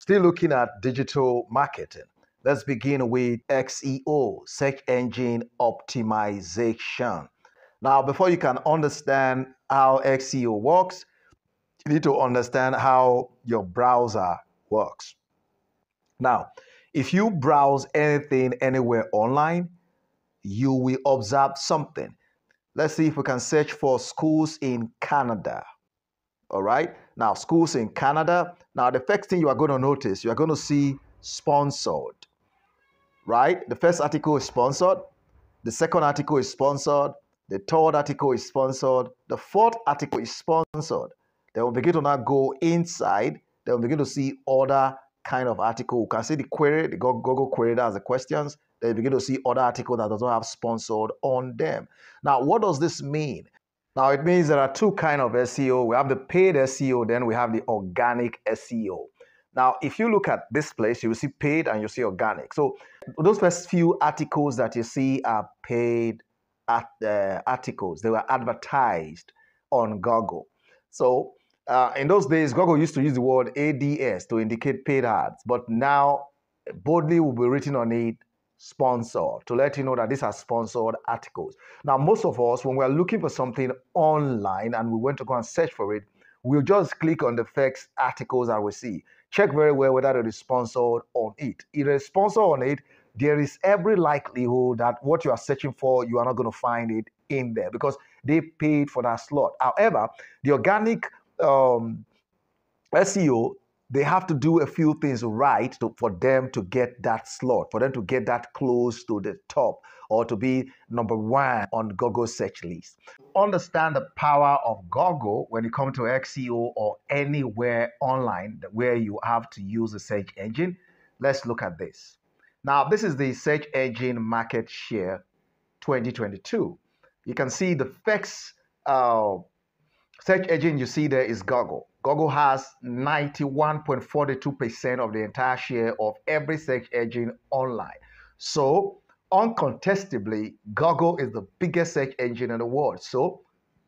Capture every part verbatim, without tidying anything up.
Still looking at digital marketing. Let's begin with X E O, search engine optimization. Now, before you can understand how X E O works, you need to understand how your browser works. Now, if you browse anything anywhere online, you will observe something. Let's see if we can search for schools in Canada. All right. Now, schools in Canada. Now, the first thing you are going to notice, you are going to see sponsored, right? The first article is sponsored. The second article is sponsored. The third article is sponsored. The fourth article is sponsored. Then we'll begin to now go inside. Then we'll begin to see other kind of article. You can see the query, the Google query that has the questions. Then you begin to see other articles that doesn't have sponsored on them. Now, what does this mean? Now, it means there are two kinds of S E O. We have the paid S E O, then we have the organic S E O. Now, if you look at this place, you will see paid and you see organic. So those first few articles that you see are paid at, uh, articles. They were advertised on Google. So uh, in those days, Google used to use the word A D S to indicate paid ads, but now boldly will be written on it sponsored to let you know that these are sponsored articles. Now, most of us, when we're looking for something online and we want to go and search for it, we'll just click on the first articles that we see. Check very well whether it is sponsored on it. If it is sponsored on it, there is every likelihood that what you are searching for, you are not going to find it in there because they paid for that slot. However, the organic um, S E O, they have to do a few things right to, for them to get that slot, for them to get that close to the top or to be number one on Google search list. Understand the power of Google when it comes to X E O or anywhere online where you have to use a search engine. Let's look at this. Now, this is the search engine market share twenty twenty-two. You can see the first uh, search engine you see there is Google. Google has ninety-one point four two percent of the entire share of every search engine online. So, uncontestably, Google is the biggest search engine in the world. So,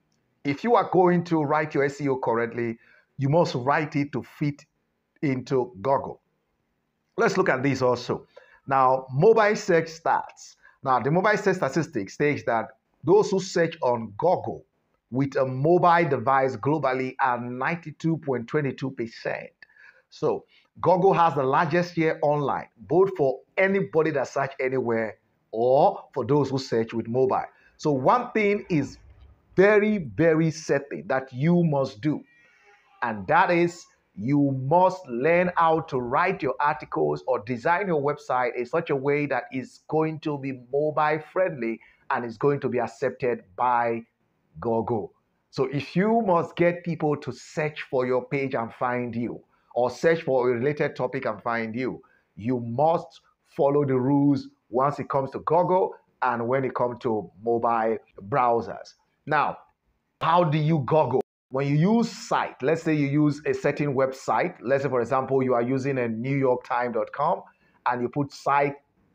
if you are going to write your S E O correctly, you must write it to fit into Google. Let's look at this also. Now, mobile search stats. Now, the mobile search statistics states that those who search on Google with a mobile device globally are ninety-two point two two percent. So Google has the largest share online, both for anybody that search anywhere or for those who search with mobile. So one thing is very, very certain that you must do, and that is you must learn how to write your articles or design your website in such a way that is going to be mobile friendly and is going to be accepted by Google. So if you must get people to search for your page and find you, or search for a related topic and find you, you must follow the rules once it comes to Google and when it comes to mobile browsers. Now, how do you Google? When you use site, let's say you use a certain website, let's say for example, you are using a new york times dot com and you put site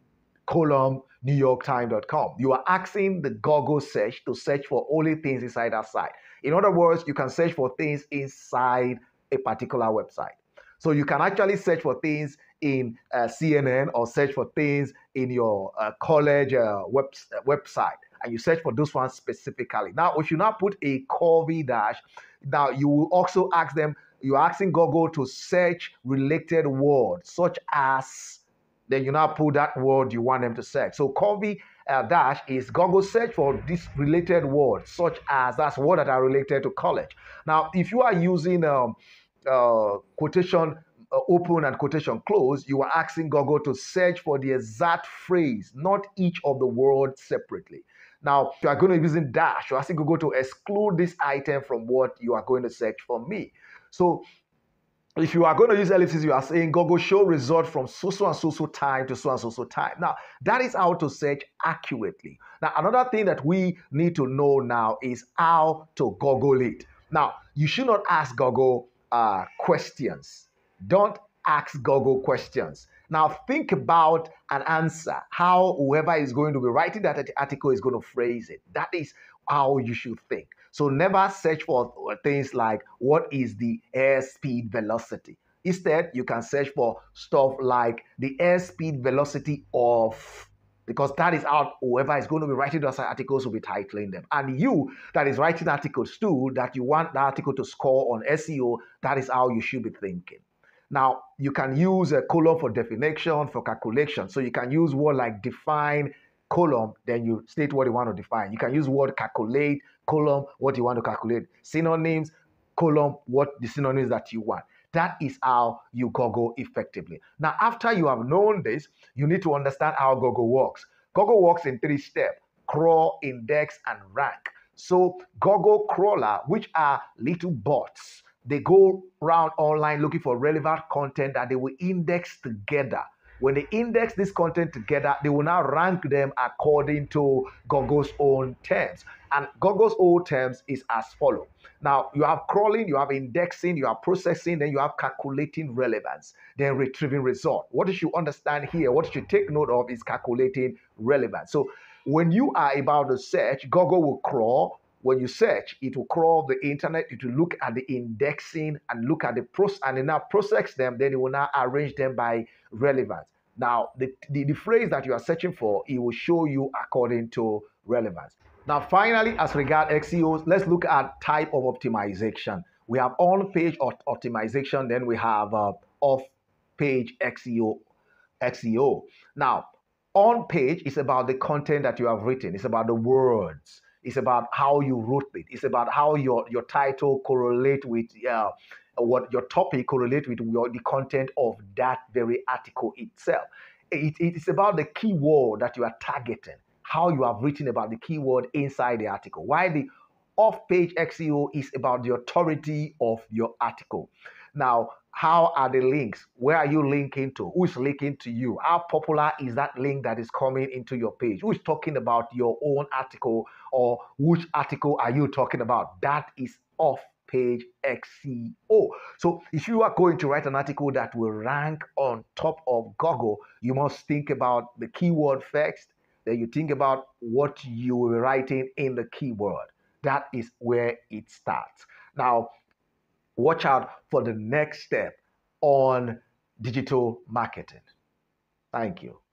column new york times dot com. You are asking the Google search to search for only things inside that site. In other words, you can search for things inside a particular website. So you can actually search for things in uh, C N N or search for things in your uh, college uh, web, uh, website, and you search for those ones specifically. Now, if you now put a curvy dash, now you will also ask them, you're asking Google to search related words such as, then you now put that word you want them to search. So curvy uh, dash is Google search for this related word such as, that's word that are related to college. Now, if you are using um, uh, quotation uh, open and quotation close, you are asking Google to search for the exact phrase, not each of the words separately. Now, if you are going to be using dash, you're asking Google to exclude this item from what you are going to search for me. So if you are going to use ellipses, you are saying Google show result from so so and so so time to so and so so time. Now, that is how to search accurately. Now, another thing that we need to know now is how to Google it. Now, you should not ask Google uh, questions. Don't ask Google questions. Now, think about an answer, how whoever is going to be writing that article is going to phrase it. That is how you should think. So never search for things like, what is the airspeed velocity? Instead, you can search for stuff like the airspeed velocity of, because that is how whoever is going to be writing those articles will be titling them. And you that is writing articles too, that you want the article to score on S E O, that is how you should be thinking. Now, you can use a column for definition, for calculation. So you can use word like define, column, then you state what you want to define. You can use word calculate, column, what you want to calculate. Synonyms, column, what the synonyms that you want. That is how you Google effectively. Now, after you have known this, you need to understand how Google works. Google works in three steps: crawl, index, and rank. So Google crawler, which are little bots, they go around online looking for relevant content that they will index together. When they index this content together, they will now rank them according to Google's own terms. And Google's own terms is as follows. Now, you have crawling, you have indexing, you have processing, then you have calculating relevance, then retrieving result. What you should understand here, what you should take note of is calculating relevance. So when you are about to search, Google will crawl. When you search, it will crawl the internet, it will look at the indexing and look at the process, and then now process them, then it will now arrange them by relevance. Now, the, the, the phrase that you are searching for, it will show you according to relevance. Now, finally, as regard X E Os, let's look at type of optimization. We have on-page optimization, then we have uh, off-page X E O. X E O. Now, on-page is about the content that you have written. It's about the words. It's about how you wrote it. It's about how your, your title correlate with uh, what your topic correlate with your, the content of that very article itself. It, it's about the keyword that you are targeting, how you have written about the keyword inside the article. While the off-page X E O is about the authority of your article. Now, how are the links? Where are you linking to? Who is linking to you? How popular is that link that is coming into your page? Who is talking about your own article, or which article are you talking about? That is off-page X E O. So if you are going to write an article that will rank on top of Google, you must think about the keyword first. Then you think about what you were writing in the keyword. That is where it starts. Now, watch out for the next step on digital marketing. Thank you.